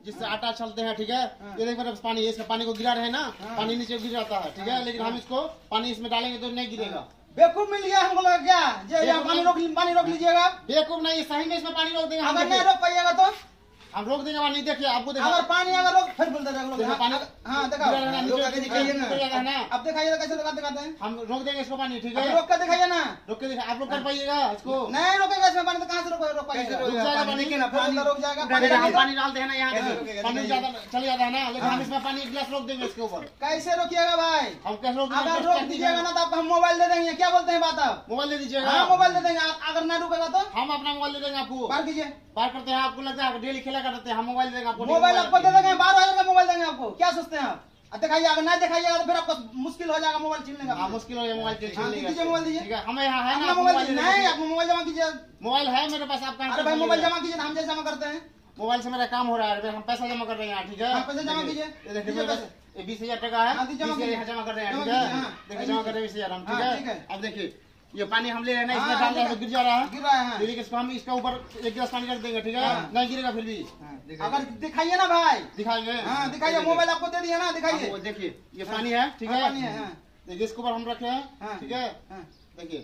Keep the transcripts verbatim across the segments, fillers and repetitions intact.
जिससे आटा चलते हैं, ठीक है। ये देखो मेरे पास पानी है, इसका पानी को गिरा रहे ना, पानी नीचे गिर जाता है, ठीक है। लेकिन हम इसको पानी इसमें डालेंगे तो नहीं गिरेगा। बेवकूफ मिल गया हमको लगा क्या? जो यहाँ पानी रोक पानी रोक लीजिएगा। बेवकूफ नहीं, सही में इसमें पानी रोक देंगे। अगर नहीं रोक पाइएगा तो हम रोक देंगे पानी। देखिए आपको देखा अगर पानी अगर रोक फिर बोलते देखो पानी हाँ दिखाओ दिखाइए ना। अब दिखाइए कैसे दिखाते हैं। हम रोक देंगे इसको पानी, ठीक है। रोक कर दिखाइए ना। रोक के दिखा, आप लोग कर पाइएगा इसको? नहीं रोकेगा इसमें पानी तो कहाँ से रोक रोक पाइएगा? रुक जाएगा पानी, पानी रोक जाएगा। हम पानी डालते हैं ना यहाँ पानी ज्यादा चले जाता है ना, लेकिन हम इसमें पानी एक गिलास रोक देंगे इसके ऊपर। कैसे रोकिएगा भाई? हम कैसे रोक अगर रोक दीजिएगा ना तो आप हम मोबाइल दे देंगे। क्या बोलते हैं बात आप? मोबाइल दे दीजिएगा। हाँ मोबाइल दे देंगे। अगर नहीं रुकेगा तो हम अपना मोबाइल दे देंगे आपको। पार कीजिए। पार करते हैं, आपको लगता है डेली खेला करते हैं, हम मोबाइल देंगे आपको। मोबाइल आपको दे देंगे, बारह हजार का मोबाइल देंगे आपको। क्या सोचते हैं आप? दिखाइए, अगर नहीं दिखाइएगा तो फिर आपको मुश्किल हो जाएगा मोबाइल छीनने का। हाँ मुश्किल हो जाएगा मोबाइल छीनने का। दीजिए मोबाइल दीजिए। ठीक है, हमें यहाँ है ना मोबाइल नहीं, आप मोबाइल जमा कीजिए। मोबाइल है मेरे पास, आपका। अरे भाई मोबाइल जमा कीजिए, हम जैसे जमा करते हैं। मोबाइल से मेरा काम हो रहा है, हम पैसा जमा कर रहे हैं यहाँ, ठीक है। पैसा जमा कीजिए। देखिए बीस हजार टका है, यहाँ जमा कर रहे हैं, ठीक है। देखिए जमा कर रहे हैं बीस हजार हम, ठीक है। अब देखिए ये पानी हम ले रहे हैं ना, इसमें डाल रहे हैं तो गिर जा रहा है, गिर रहा है। देखिए इसको हम इसके ऊपर एक गिलास पानी रख देंगे, ठीक है। नहीं गिरेगा फिर भी। अगर दिखाइए ना भाई। दिखाएंगे। हाँ दिखाइए, मोबाइल आपको दे दिया ना, दिखाइए। देखिए ये पानी है, ठीक है। पानी है। देखिए इसके ऊपर हम रखे हैं, ठीक है। देखिए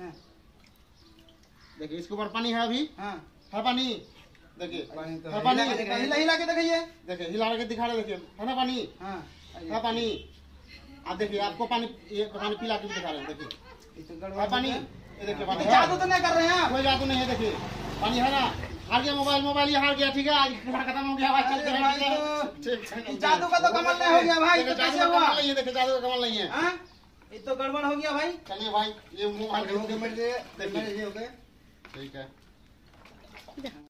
देखिए इसके ऊपर पानी है, अभी है पानी। देखिए पानी हिला हिला के दिखाइए। देखिए हिला के दिखा रहे, देखिए है ना पानी, है पानी। आप देखिए आपको पानी ये पानी पिला के दिखा रहे हैं, देखिए पानी। ये देखिए पानी। जादू तो नहीं कर रहे हैं? कोई जादू नहीं है, देखिए पानी है ना। हार गया मोबाइल, मोबाइल ये हार गया, ठीक है। आज खत्म हो गया, आज चलते हैं। जादू का तो कमल नहीं हो गया भाई, तो कैसे हुआ? ये देखिए जादू का कमल नहीं है, ये तो गड़बड़ हो गया भाई। चलिए भाई ये मोबाइल ठीक है।